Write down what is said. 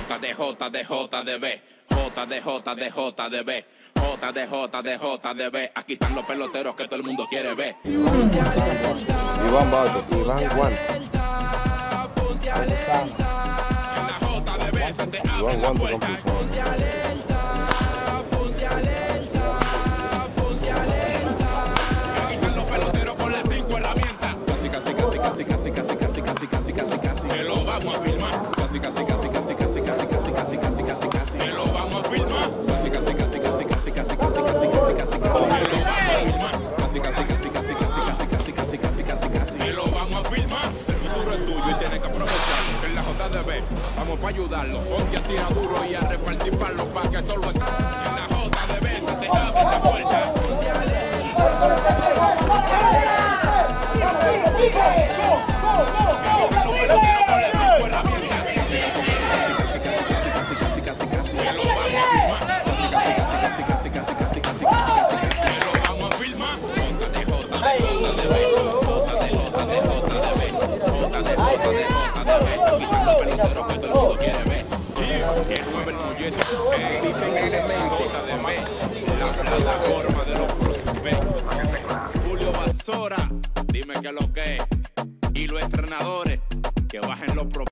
Aquí están los peloteros que todo el mundo quiere ver. Iván Bate, Iván Guante. En la JDB se te abre Iván la Guante puerta. Aquí están los peloteros con las 5 herramientas. Casi. Que lo vamos a filmar. Casi. Que lo vamos a filmar. Que lo vamos a filmar. El futuro es tuyo y tienes que aprovecharlo. En la JDB vamos para ayudarlo. Ponte a tirar duro y a repartir palos para que todo lo esté. En la JDB se te abre la puerta. La forma de los prospectos. Julio Basora, dime que lo que es. Y los entrenadores que bajen los prospectos.